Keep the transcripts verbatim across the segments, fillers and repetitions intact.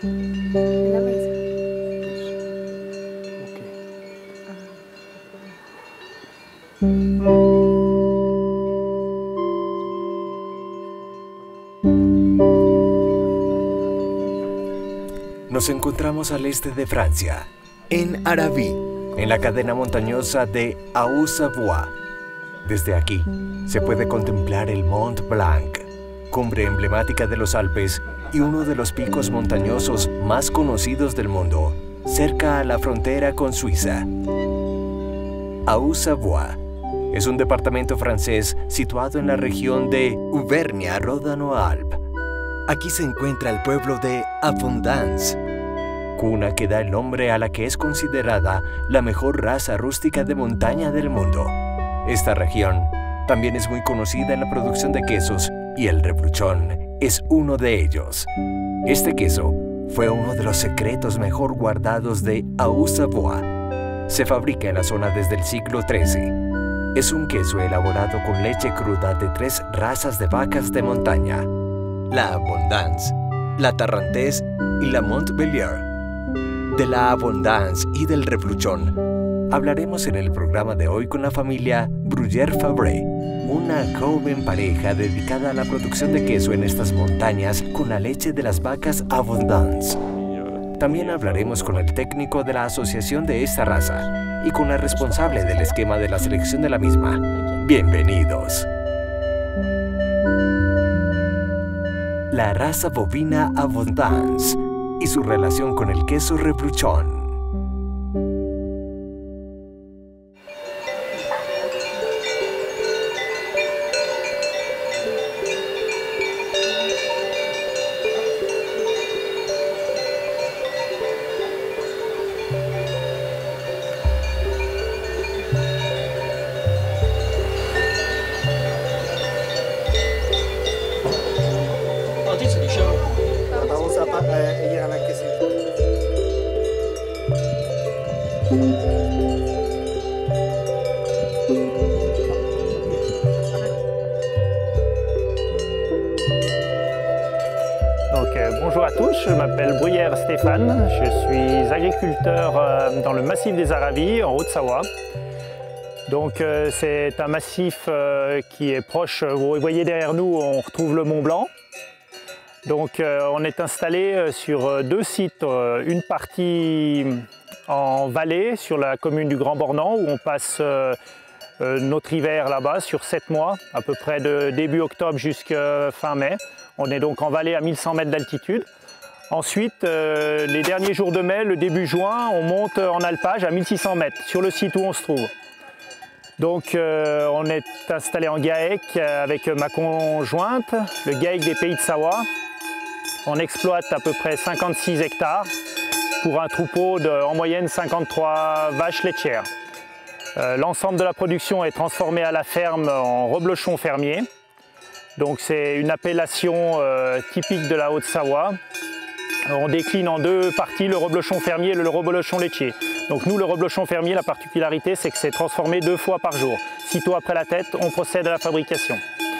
En la mesa. Nos encontramos al este de Francia, en Arabie, en la cadena montañosa de Haut-Savoie. Desde aquí se puede contemplar el Mont Blanc, cumbre emblemática de los Alpes y uno de los picos montañosos más conocidos del mundo, cerca a la frontera con Suiza. Haut-Savoie es un departamento francés situado en la región de Auvernia-Ródano-Alpes. Aquí se encuentra el pueblo de Abondance, cuna que da el nombre a la que es considerada la mejor raza rústica de montaña del mundo. Esta región también es muy conocida en la producción de quesos y el reblochon es uno de ellos. Este queso fue uno de los secretos mejor guardados de Haut-Savoie. Se fabrica en la zona desde el siglo trece. Es un queso elaborado con leche cruda de tres razas de vacas de montaña: la Abondance, la Tarentaise y la Montbéliard. De la Abondance y del reblochon hablaremos en el programa de hoy con la familia Bruyère-Fabre, una joven pareja dedicada a la producción de queso en estas montañas con la leche de las vacas Abondance. También hablaremos con el técnico de la asociación de esta raza y con la responsable del esquema de la selección de la misma. Bienvenidos. La raza bovina Abondance y su relación con el queso reblochon. Donc, euh, bonjour à tous, je m'appelle Bruyère Stéphane, je suis agriculteur euh, dans le massif des Aravis en Haute-Savoie. Donc euh, c'est un massif euh, qui est proche, vous voyez derrière nous on retrouve le Mont Blanc. Donc euh, on est installé sur deux sites, euh, une partie en vallée sur la commune du Grand Bornand où on passe euh, euh, notre hiver là-bas sur sept mois, à peu près de début octobre jusqu'à fin mai. On est donc en vallée à mille cent mètres d'altitude. Ensuite, euh, les derniers jours de mai, le début juin, on monte en alpage à mille six cents mètres sur le site où on se trouve. Donc euh, on est installé en GAEC avec ma conjointe, le GAEC des Pays de Savoie. On exploite à peu près cinquante-six hectares pour un troupeau de, en moyenne, cinquante-trois vaches laitières. Euh, L'ensemble de la production est transformé à la ferme en reblochon fermier. Donc c'est une appellation euh, typique de la Haute-Savoie. On décline en deux parties, le reblochon fermier et le reblochon laitier. Donc nous, le reblochon fermier, la particularité, c'est que c'est transformé deux fois par jour. Sitôt après la tête, on procède à la fabrication.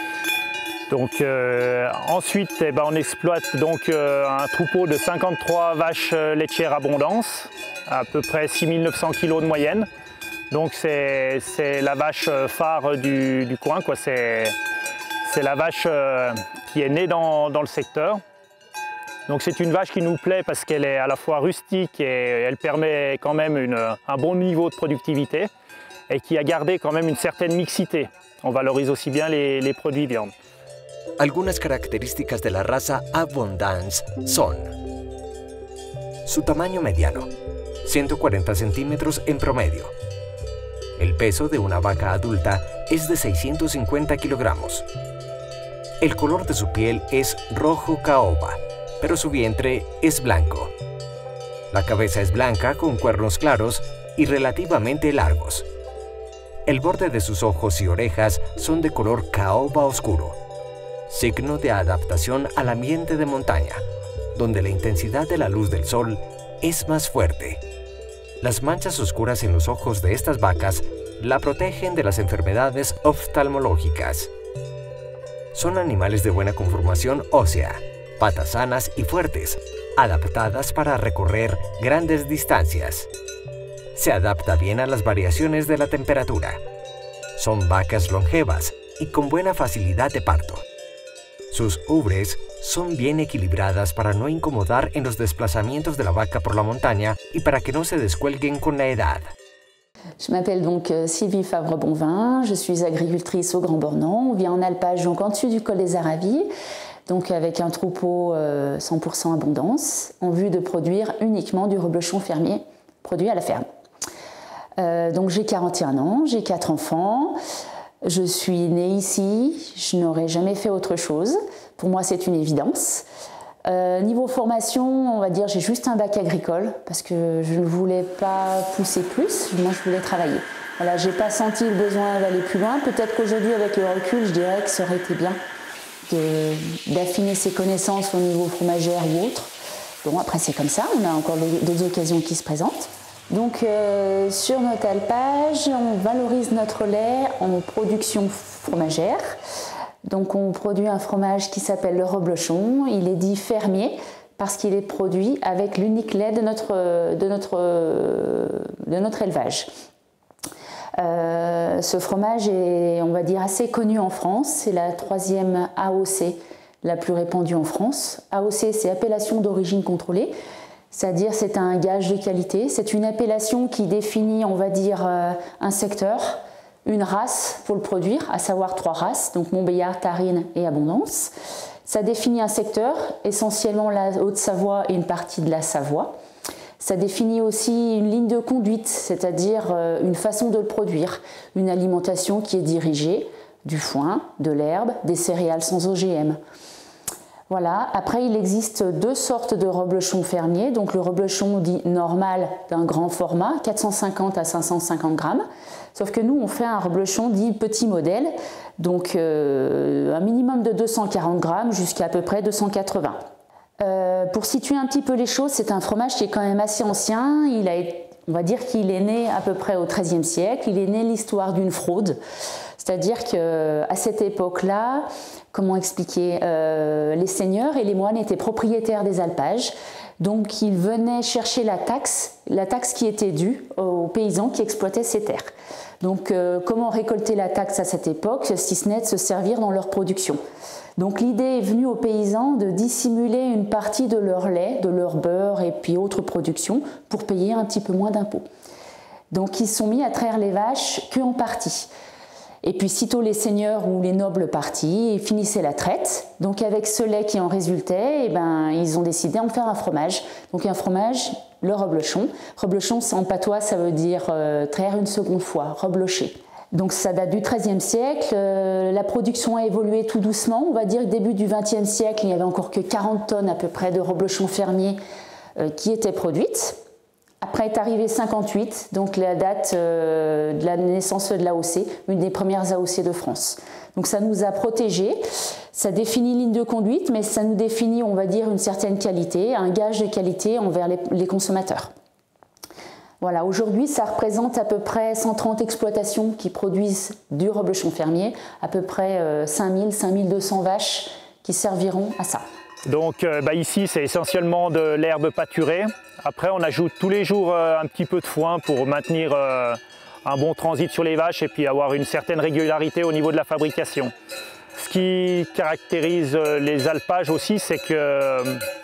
Donc euh, ensuite, eh ben, on exploite donc euh, un troupeau de cinquante-trois vaches laitières Abondance, à peu près six mille neuf cents kilos de moyenne. Donc c'est la vache phare du, du coin, quoi. C'est la vache euh, qui est née dans, dans le secteur. Donc c'est une vache qui nous plaît parce qu'elle est à la fois rustique et elle permet quand même une, un bon niveau de productivité et qui a gardé quand même une certaine mixité. On valorise aussi bien les, les produits viande. Algunas características de la raza Abondance son: su tamaño mediano, ciento cuarenta centímetros en promedio. El peso de una vaca adulta es de seiscientos cincuenta kilogramos. El color de su piel es rojo caoba, pero su vientre es blanco. La cabeza es blanca con cuernos claros y relativamente largos. El borde de sus ojos y orejas son de color caoba oscuro, signo de adaptación al ambiente de montaña, donde la intensidad de la luz del sol es más fuerte. Las manchas oscuras en los ojos de estas vacas la protegen de las enfermedades oftalmológicas. Son animales de buena conformación ósea, patas sanas y fuertes, adaptadas para recorrer grandes distancias. Se adapta bien a las variaciones de la temperatura. Son vacas longevas y con buena facilidad de parto. Sus ubres son bien equilibradas para no incomodar en los desplazamientos de la vaca por la montaña y para que no se descuelguen con la edad. Je m'appelle donc Sylvie Favre-Bonvin, je suis agricultrice au Grand Bornand. On vit en alpage, donc en dessus du col des Aravis, donc avec un troupeau cent pour cent abondance, en vue de produire uniquement du reblochon fermier produit à la ferme. Euh, donc j'ai quarante et un ans, j'ai quatre enfants, je suis née ici, je n'aurais jamais fait autre chose. Pour moi c'est une évidence. Euh, niveau formation, on va dire j'ai juste un bac agricole parce que je ne voulais pas pousser plus, moi je voulais travailler. Voilà, j'ai pas senti le besoin d'aller plus loin. Peut-être qu'aujourd'hui avec le recul, je dirais que ça aurait été bien d'affiner ses connaissances au niveau fromagère ou autre. Bon après c'est comme ça, on a encore d'autres occasions qui se présentent. Donc euh, sur notre alpage, on valorise notre lait en production fromagère. Donc on produit un fromage qui s'appelle le reblochon. Il est dit fermier parce qu'il est produit avec l'unique lait de notre, de notre, de notre élevage. Euh, ce fromage est, on va dire, assez connu en France. C'est la troisième A O C la plus répandue en France. A O C, c'est appellation d'origine contrôlée. C'est-à-dire c'est un gage de qualité. C'est une appellation qui définit, on va dire, un secteur, une race pour le produire, à savoir trois races, donc Montbéliard, Tarine et Abondance. Ça définit un secteur, essentiellement la Haute-Savoie et une partie de la Savoie. Ça définit aussi une ligne de conduite, c'est-à-dire une façon de le produire, une alimentation qui est dirigée, du foin, de l'herbe, des céréales sans O G M. Voilà. Après, il existe deux sortes de reblochon fermier. Donc le reblochon dit normal d'un grand format, quatre cent cinquante à cinq cent cinquante grammes. Sauf que nous, on fait un reblochon dit petit modèle, donc euh, un minimum de deux cent quarante grammes jusqu'à à peu près deux cent quatre-vingts. Euh, pour situer un petit peu les choses, c'est un fromage qui est quand même assez ancien. Il a, on va dire qu'il est né à peu près au treizième siècle. Il est né l'histoire d'une fraude. C'est-à-dire qu'à cette époque-là, comment expliquer, euh, les seigneurs et les moines étaient propriétaires des alpages. Donc ils venaient chercher la taxe, la taxe qui était due aux paysans qui exploitaient ces terres. Donc euh, comment récolter la taxe à cette époque, si ce n'est de se servir dans leur production. Donc l'idée est venue aux paysans de dissimuler une partie de leur lait, de leur beurre et puis autres productions pour payer un petit peu moins d'impôts. Donc ils se sont mis à traire les vaches qu'en partie. Et puis sitôt les seigneurs ou les nobles partis, ils finissaient la traite. Donc avec ce lait qui en résultait, eh ben, ils ont décidé d'en faire un fromage. Donc un fromage, le reblochon. Reblochon, en patois, ça veut dire euh, traire une seconde fois, reblocher. Donc ça date du treizième siècle. Euh, la production a évolué tout doucement. On va dire que début du vingtième siècle, il n'y avait encore que quarante tonnes à peu près de reblochon fermier euh, qui étaient produites. Après est arrivé cinquante-huit, donc la date euh, de la naissance de l'A O C, une des premières A O C de France. Donc ça nous a protégés, ça définit une ligne de conduite, mais ça nous définit, on va dire, une certaine qualité, un gage de qualité envers les, les consommateurs. Voilà, aujourd'hui, ça représente à peu près cent trente exploitations qui produisent du reblochon fermier, à peu près euh, cinq mille, cinq mille deux cents vaches qui serviront à ça. Donc euh, bah ici, c'est essentiellement de l'herbe pâturée. Après, on ajoute tous les jours euh, un petit peu de foin pour maintenir euh, un bon transit sur les vaches et puis avoir une certaine régularité au niveau de la fabrication. Ce qui caractérise euh, les alpages aussi, c'est que euh,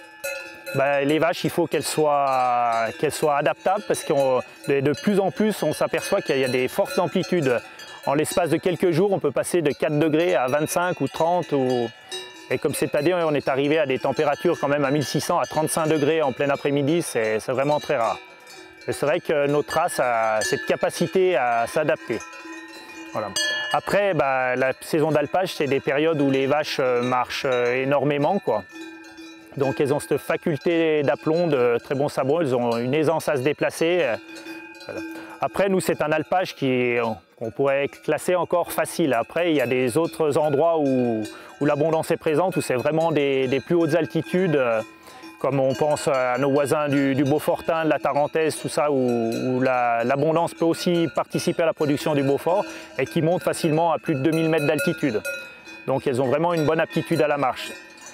bah, les vaches, il faut qu'elles soient, qu'elles soient adaptables parce que de, de plus en plus, on s'aperçoit qu'il y a des fortes amplitudes. En l'espace de quelques jours, on peut passer de quatre degrés à vingt-cinq ou trente. Ou... Et comme cette année, on est arrivé à des températures quand même à mille six cents à trente-cinq degrés en plein après-midi, c'est vraiment très rare. C'est vrai que notre race a cette capacité à s'adapter. Voilà. Après, bah, la saison d'alpage, c'est des périodes où les vaches marchent énormément, quoi. Donc elles ont cette faculté d'aplomb, de très bons sabots, elles ont une aisance à se déplacer. Voilà. Après, nous, c'est un alpage qu'on pourrait classer encore facile. Après, il y a des autres endroits où, où l'abondance est présente, où c'est vraiment des, des plus hautes altitudes, comme on pense à nos voisins du, du Beaufortin, de la Tarentaise, tout ça, où, où l'abondance la, peut aussi participer à la production du Beaufort et qui monte facilement à plus de deux mille mètres d'altitude. Donc elles ont vraiment une bonne aptitude à la marche.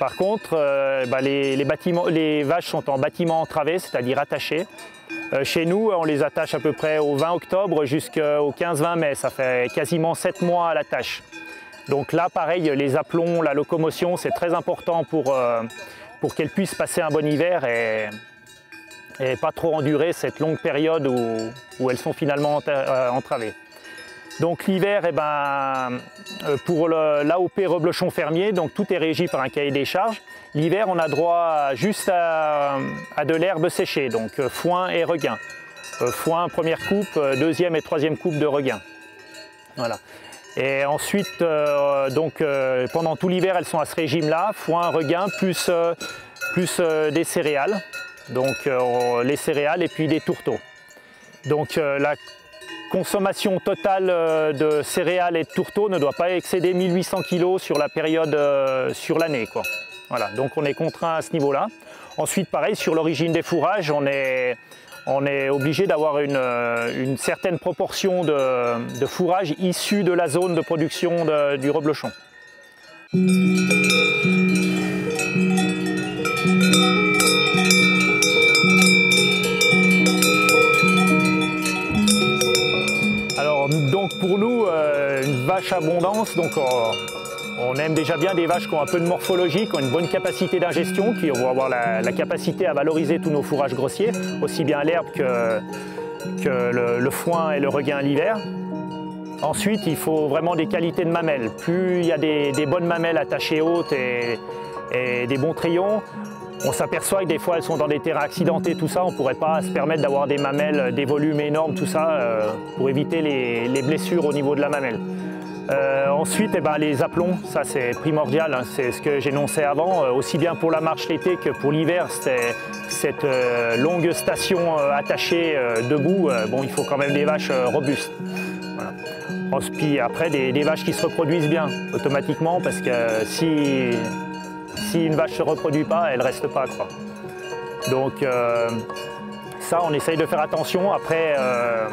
Par contre, euh, bah, les, les, bâtiments, les vaches sont en bâtiment entravé, c'est-à-dire attachées. Euh, chez nous, on les attache à peu près au vingt octobre jusqu'au quinze vingt mai. Ça fait quasiment sept mois à la tâche. Donc là, pareil, les aplombs, la locomotion, c'est très important pour, euh, pour qu'elles puissent passer un bon hiver et, et pas trop endurer cette longue période où, où elles sont finalement entravées. Donc l'hiver, eh ben, pour l'A O P Reblochon Fermier, donc tout est régi par un cahier des charges. L'hiver, on a droit juste à, à de l'herbe séchée, donc foin et regain. Foin, première coupe, deuxième et troisième coupe de regain. Voilà. Et ensuite, euh, donc, euh, pendant tout l'hiver, elles sont à ce régime-là, foin, regain, plus, euh, plus euh, des céréales. Donc euh, les céréales et puis des tourteaux. Donc euh, la consommation totale de céréales et de tourteaux ne doit pas excéder mille huit cents kilos sur la période, euh, sur l'année, quoi. Voilà, donc on est contraint à ce niveau-là. Ensuite, pareil, sur l'origine des fourrages, on est, on est obligé d'avoir une, une certaine proportion de, de fourrage issu de la zone de production de, du reblochon. Donc pour nous, euh, une vache abondance, donc euh, on aime déjà bien des vaches qui ont un peu de morphologie, qui ont une bonne capacité d'ingestion, qui vont avoir la, la capacité à valoriser tous nos fourrages grossiers, aussi bien l'herbe que, que le, le foin et le regain l'hiver. Ensuite, il faut vraiment des qualités de mamelles. Plus il y a des, des bonnes mamelles attachées hautes et, et des bons trayons, on s'aperçoit que des fois elles sont dans des terrains accidentés, tout ça, on ne pourrait pas se permettre d'avoir des mamelles, des volumes énormes, tout ça, euh, pour éviter les, les blessures au niveau de la mamelle. Euh, ensuite, eh ben, les aplombs, ça c'est primordial, hein, c'est ce que j'énonçais avant, euh, aussi bien pour la marche l'été que pour l'hiver, c'est cette euh, longue station euh, attachée euh, debout, euh, bon, il faut quand même des vaches euh, robustes. Voilà. Puis après, des, des vaches qui se reproduisent bien, automatiquement, parce que euh, si... Si une vache ne se reproduit pas, elle ne reste pas, quoi. Donc euh, ça, on essaye de faire attention. Après, euh,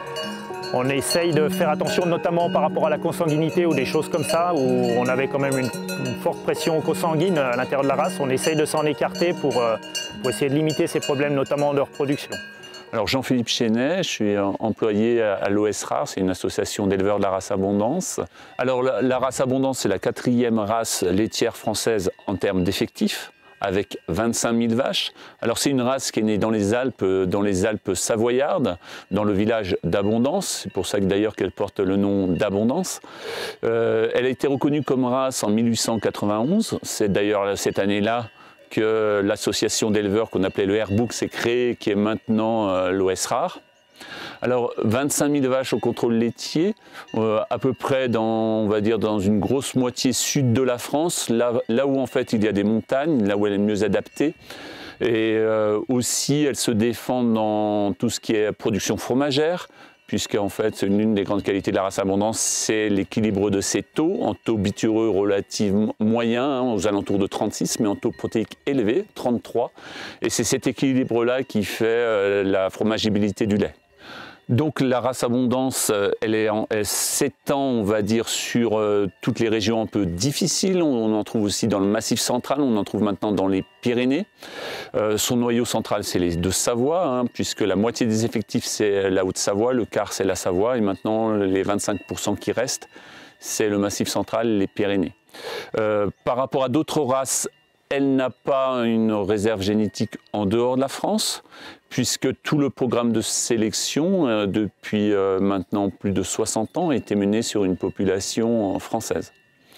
on essaye de faire attention notamment par rapport à la consanguinité ou des choses comme ça, où on avait quand même une, une forte pression consanguine à l'intérieur de la race. On essaye de s'en écarter pour, euh, pour essayer de limiter ces problèmes, notamment de reproduction. Alors Jean-Philippe Chenet, je suis employé à l'O S R A R, c'est une association d'éleveurs de la race Abondance. Alors la, la race Abondance, c'est la quatrième race laitière française en termes d'effectifs, avec vingt-cinq mille vaches. Alors c'est une race qui est née dans les Alpes, dans les Alpes savoyardes, dans le village d'Abondance, c'est pour ça que d'ailleurs qu'elle porte le nom d'Abondance. Euh, elle a été reconnue comme race en mille huit cent quatre-vingt-onze, c'est d'ailleurs cette année-là que l'association d'éleveurs qu'on appelait le Airbook s'est créée, qui est maintenant euh, l'O S R A R. Alors vingt-cinq mille vaches au contrôle laitier, euh, à peu près dans, on va dire, dans une grosse moitié sud de la France, là, là où en fait il y a des montagnes, là où elle est mieux adaptée. Et euh, aussi elle se défend dans tout ce qui est production fromagère, puisque en fait l'une des grandes qualités de la race Abondance, c'est l'équilibre de ses taux, en taux bitureux relativement moyen, hein, aux alentours de trente-six, mais en taux protéique élevé, trente-trois. Et c'est cet équilibre-là qui fait euh, la fromagibilité du lait. Donc la race Abondance, elle, est en, elle s'étend, on va dire, sur euh, toutes les régions un peu difficiles. On, on en trouve aussi dans le Massif central, on en trouve maintenant dans les Pyrénées. Euh, son noyau central, c'est les Deux-Savoie, hein, puisque la moitié des effectifs, c'est la Haute-Savoie, le quart, c'est la Savoie, et maintenant les vingt-cinq pour cent qui restent, c'est le Massif central, les Pyrénées. Euh, par rapport à d'autres races, elle n'a pas une réserve génétique en dehors de la France, puisque tout le programme de sélection, euh, depuis euh, maintenant plus de soixante ans, a été mené sur une population française.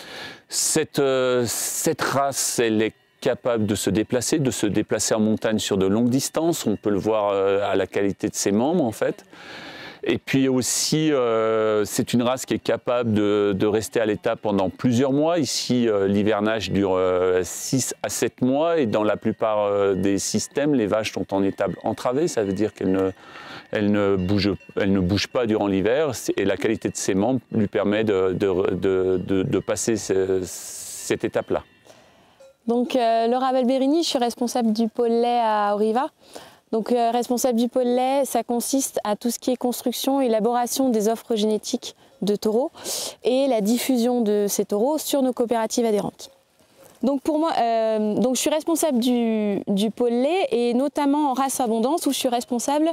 Cette, euh, cette race, elle est capable de se déplacer, de se déplacer en montagne sur de longues distances. On peut le voir euh, à la qualité de ses membres, en fait. Et puis aussi, euh, c'est une race qui est capable de, de rester à l'état pendant plusieurs mois. Ici, euh, l'hivernage dure euh, six à sept mois et dans la plupart euh, des systèmes, les vaches sont en étable entravée. Ça veut dire qu'elles ne, elles ne, bougent, elles ne bougent pas durant l'hiver et la qualité de ses membres lui permet de, de, de, de, de passer ce, cette étape-là. Donc, euh, Laura Balberini, je suis responsable du pôle lait à Auriva. Donc, euh, responsable du pôle lait, ça consiste à tout ce qui est construction, élaboration des offres génétiques de taureaux et la diffusion de ces taureaux sur nos coopératives adhérentes. Donc pour moi, euh, donc je suis responsable du, du pôle lait et notamment en race abondance où je suis responsable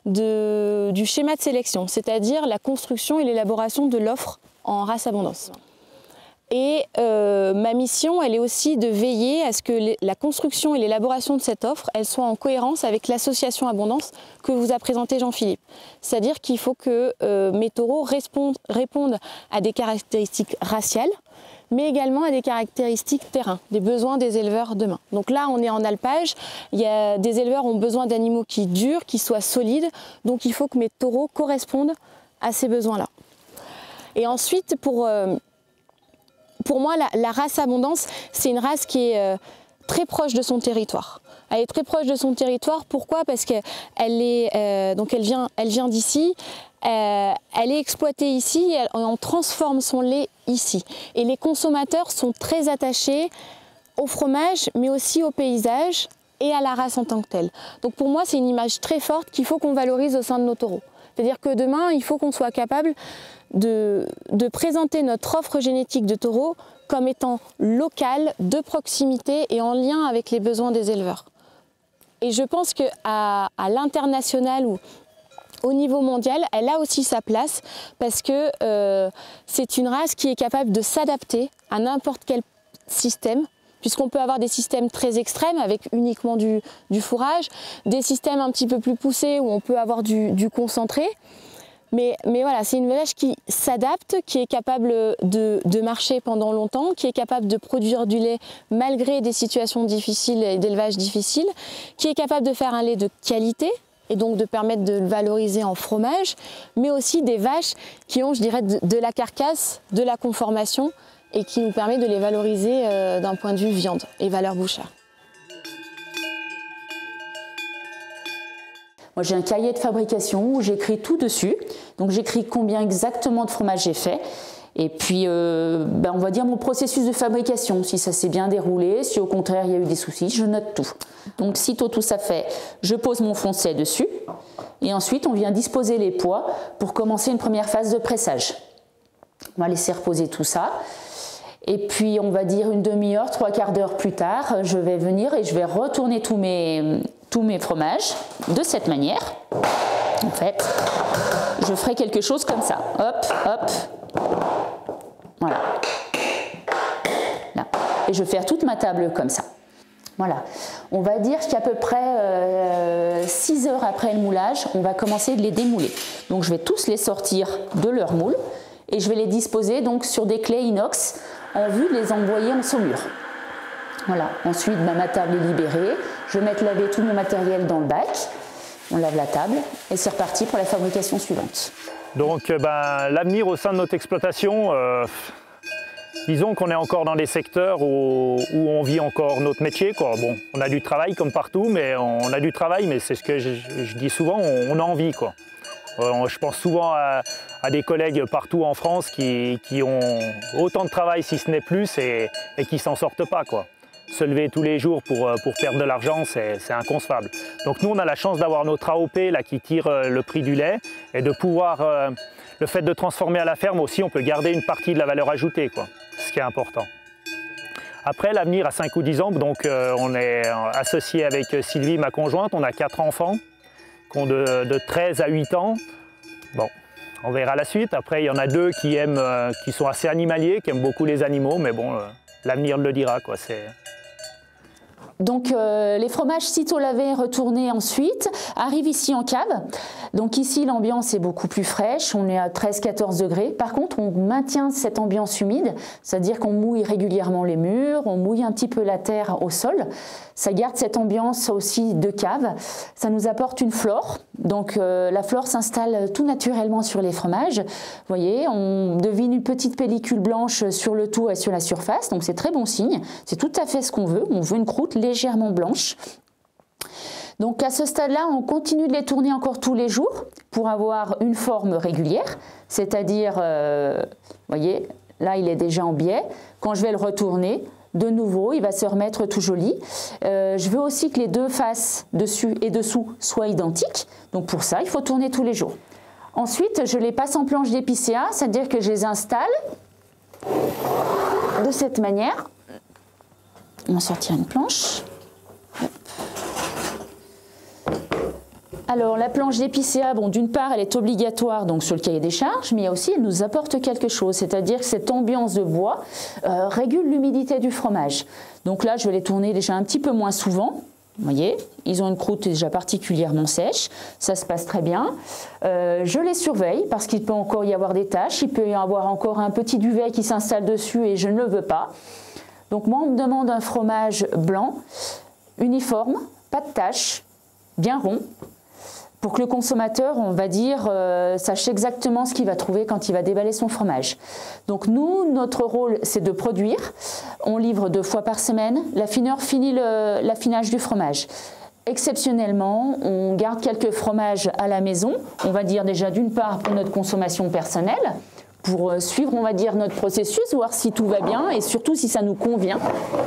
de, du schéma de sélection, c'est-à-dire la construction et l'élaboration de l'offre en race abondance. Et euh, ma mission, elle est aussi de veiller à ce que les, la construction et l'élaboration de cette offre, elle soit en cohérence avec l'association Abondance que vous a présenté Jean-Philippe. C'est-à-dire qu'il faut que euh, mes taureaux répondent, répondent à des caractéristiques raciales, mais également à des caractéristiques terrain, des besoins des éleveurs demain. Donc là, on est en alpage, il y a, des éleveurs ont besoin d'animaux qui durent, qui soient solides, donc il faut que mes taureaux correspondent à ces besoins-là. Et ensuite, pour, euh, pour moi, la, la race Abondance, c'est une race qui est euh, très proche de son territoire. Elle est très proche de son territoire, pourquoi? Parce qu'elle est, euh, donc elle vient, elle vient d'ici, euh, elle est exploitée ici, elle, on transforme son lait ici. Et les consommateurs sont très attachés au fromage, mais aussi au paysage et à la race en tant que telle. Donc pour moi, c'est une image très forte qu'il faut qu'on valorise au sein de nos taureaux. C'est-à-dire que demain, il faut qu'on soit capable de, de présenter notre offre génétique de taureaux comme étant locale, de proximité et en lien avec les besoins des éleveurs. Et je pense qu'à à l'international ou au niveau mondial, elle a aussi sa place parce que euh, c'est une race qui est capable de s'adapter à n'importe quel système, puisqu'on peut avoir des systèmes très extrêmes avec uniquement du, du fourrage, des systèmes un petit peu plus poussés où on peut avoir du, du concentré. Mais, mais voilà, c'est une vache qui s'adapte, qui est capable de, de marcher pendant longtemps, qui est capable de produire du lait malgré des situations difficiles et d'élevage difficiles, qui est capable de faire un lait de qualité et donc de permettre de le valoriser en fromage, mais aussi des vaches qui ont, je dirais, de, de la carcasse, de la conformation et qui nous permet de les valoriser euh, d'un point de vue viande et valeur bouchère. Moi, j'ai un cahier de fabrication où j'écris tout dessus. Donc, j'écris combien exactement de fromage j'ai fait. Et puis, euh, ben, on va dire mon processus de fabrication, si ça s'est bien déroulé, si au contraire il y a eu des soucis, je note tout. Donc, sitôt tout ça fait, je pose mon foncé dessus. Et ensuite, on vient disposer les poids pour commencer une première phase de pressage. On va laisser reposer tout ça. Et puis, on va dire une demi-heure, trois quarts d'heure plus tard, je vais venir et je vais retourner tous mes... tous mes fromages de cette manière. En fait, je ferai quelque chose comme ça. Hop, hop. Voilà. Là. Et je vais faire toute ma table comme ça. Voilà. On va dire qu'à peu près euh, six heures après le moulage, on va commencer de les démouler. Donc je vais tous les sortir de leur moule et je vais les disposer donc sur des clés inox en vue de les envoyer en saumure. Voilà. Ensuite, bah, ma table est libérée. Je vais mettre laver tout mon matériel dans le bac. On lave la table et c'est reparti pour la fabrication suivante. Donc ben, l'avenir au sein de notre exploitation, euh, disons qu'on est encore dans des secteurs où, où on vit encore notre métier, quoi. Bon, on a du travail comme partout, mais on a du travail, mais c'est ce que je, je dis souvent, on, on a envie, quoi. Euh, je pense souvent à, à des collègues partout en France qui, qui ont autant de travail, si ce n'est plus, et, et qui ne s'en sortent pas, quoi. Se lever tous les jours pour, pour perdre de l'argent, c'est inconcevable. Donc nous, on a la chance d'avoir notre A O P là, qui tire le prix du lait et de pouvoir, euh, le fait de transformer à la ferme aussi, on peut garder une partie de la valeur ajoutée, quoi, ce qui est important. Après, l'avenir à cinq ou dix ans, donc euh, on est associé avec Sylvie, ma conjointe, on a quatre enfants qui ont de, de treize à huit ans. Bon, on verra la suite. Après, il y en a deux qui, aiment, euh, qui sont assez animaliers, qui aiment beaucoup les animaux, mais bon, euh, l'avenir le dira, quoi. C'est... Donc euh, les fromages sitôt lavés, retournés ensuite, arrivent ici en cave. Donc ici l'ambiance est beaucoup plus fraîche, on est à treize à quatorze degrés. Par contre on maintient cette ambiance humide, c'est-à-dire qu'on mouille régulièrement les murs, on mouille un petit peu la terre au sol. Ça garde cette ambiance aussi de cave. Ça nous apporte une flore. Donc euh, la flore s'installe tout naturellement sur les fromages. Vous voyez, on devine une petite pellicule blanche sur le tour et sur la surface. Donc c'est très bon signe. C'est tout à fait ce qu'on veut. On veut une croûte légèrement blanche. Donc à ce stade-là, on continue de les tourner encore tous les jours pour avoir une forme régulière. C'est-à-dire, euh, vous voyez, là il est déjà en biais. Quand je vais le retourner, de nouveau, il va se remettre tout joli. Euh, je veux aussi que les deux faces, dessus et dessous, soient identiques. Donc pour ça, il faut tourner tous les jours. Ensuite, je les passe en planche d'épicéa, c'est-à-dire que je les installe de cette manière. on va sortir une planche. Hop. Alors la planche d'épicéa, bon, d'une part elle est obligatoire donc sur le cahier des charges, mais il y a aussi elle nous apporte quelque chose, c'est-à-dire que cette ambiance de bois euh, régule l'humidité du fromage. Donc là je vais les tourner déjà un petit peu moins souvent. Vous voyez, ils ont une croûte déjà particulièrement sèche, ça se passe très bien. Euh, je les surveille parce qu'il peut encore y avoir des taches, il peut y avoir encore un petit duvet qui s'installe dessus et je ne le veux pas. Donc moi on me demande un fromage blanc, uniforme, pas de taches, bien rond, pour que le consommateur, on va dire, euh, sache exactement ce qu'il va trouver quand il va déballer son fromage. Donc nous, notre rôle, c'est de produire. On livre deux fois par semaine. L'affineur finit l'affinage du fromage. Exceptionnellement, on garde quelques fromages à la maison. On va dire déjà d'une part pour notre consommation personnelle, pour suivre, on va dire, notre processus, voir si tout va bien et surtout si ça nous convient.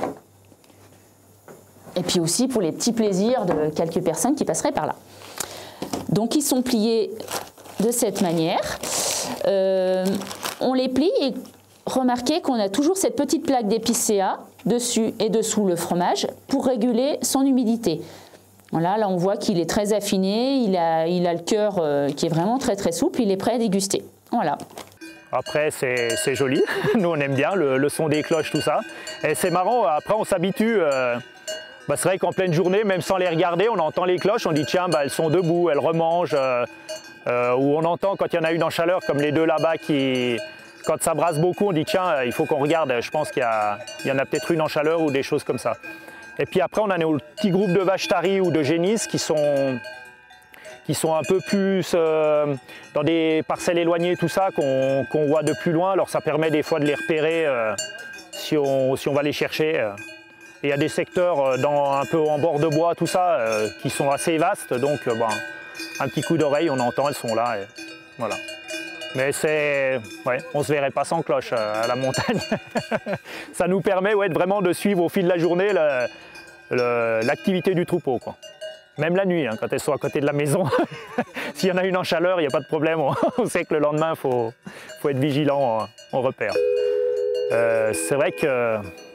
Et puis aussi pour les petits plaisirs de quelques personnes qui passeraient par là. Donc ils sont pliés de cette manière. Euh, on les plie et remarquez qu'on a toujours cette petite plaque d'épicéa dessus et dessous le fromage pour réguler son humidité. Voilà, là on voit qu'il est très affiné, il a, il a le cœur euh, qui est vraiment très très souple, il est prêt à déguster. Voilà. Après c'est joli, nous on aime bien le, le son des cloches, tout ça. Et c'est marrant, après on s'habitue. Euh... Bah, c'est vrai qu'en pleine journée, même sans les regarder, on entend les cloches, on dit tiens, bah, elles sont debout, elles remangent. Euh, euh, ou on entend quand il y en a une en chaleur, comme les deux là-bas, qui, quand ça brasse beaucoup, on dit tiens, il faut qu'on regarde, je pense qu'il y, y en a peut-être une en chaleur ou des choses comme ça. Et puis après, on a nos petits groupes de vaches taries ou de génisses qui sont, qui sont un peu plus euh, dans des parcelles éloignées, tout ça, qu'on qu'on voit de plus loin. Alors ça permet des fois de les repérer euh, si, on, si on va les chercher. Euh. Il y a des secteurs dans, un peu en bord de bois, tout ça, euh, qui sont assez vastes, donc euh, bon, un petit coup d'oreille, on entend, elles sont là, et voilà. Mais c'est, ouais, on ne se verrait pas sans cloche euh, à la montagne. Ça nous permet ouais, vraiment de suivre au fil de la journée l'activité du troupeau, quoi. Même la nuit, hein, quand elles sont à côté de la maison. S'il y en a une en chaleur, il n'y a pas de problème, on, on sait que le lendemain, il faut, faut être vigilant, on, on repère. Euh, c'est vrai que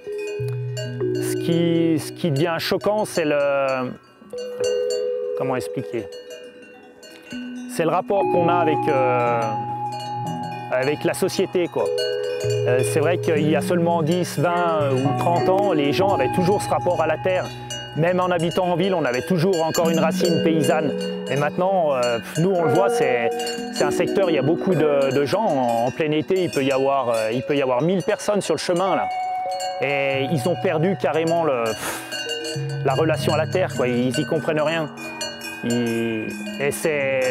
Ce qui, ce qui devient choquant, c'est le... Comment expliquer? C'est le rapport qu'on a avec, euh, avec la société, quoi. Euh, c'est vrai qu'il y a seulement dix, vingt ou trente ans, les gens avaient toujours ce rapport à la terre. Même en habitant en ville, on avait toujours encore une racine paysanne. Et maintenant, euh, nous, on le voit, c'est un secteur, il y a beaucoup de, de gens. En, en plein été, il peut y avoir, euh, il peut y avoir mille personnes sur le chemin, là. Et ils ont perdu carrément le, la relation à la terre, quoi. Ils n'y comprennent rien. Ils, et c'est...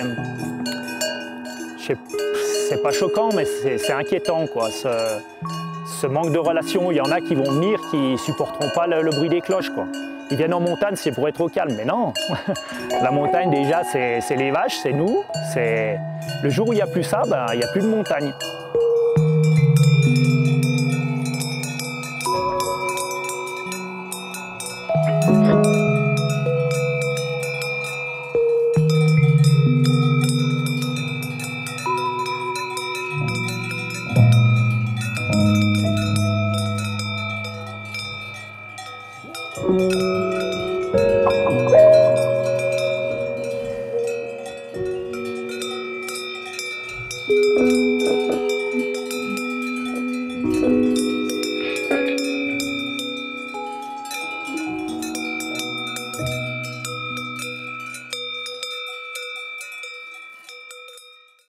C'est pas choquant, mais c'est inquiétant, quoi. Ce, ce manque de relation, il y en a qui vont venir, qui ne supporteront pas le, le bruit des cloches, quoi. Ils viennent en montagne, c'est pour être au calme, mais non. La montagne, déjà, c'est les vaches, c'est nous. Le jour où il n'y a plus ça, ben, il n'y a plus de montagne.